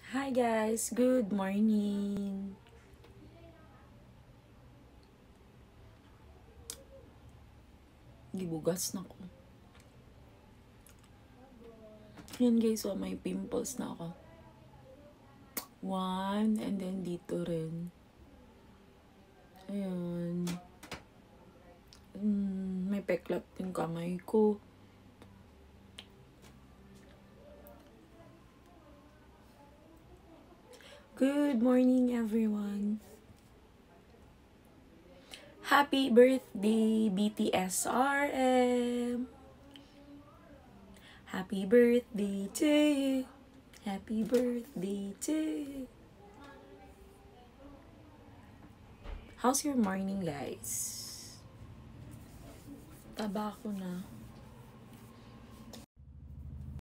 Hi guys, good morning. Gibugas na ko. Yan guys, so may pimples na ako. One, and then dito rin. Ayun. May peklat yung kamay ko. Good morning everyone. Happy birthday BTSRM. Happy birthday to you. Happy birthday to you. How's your morning guys? Taba ko na.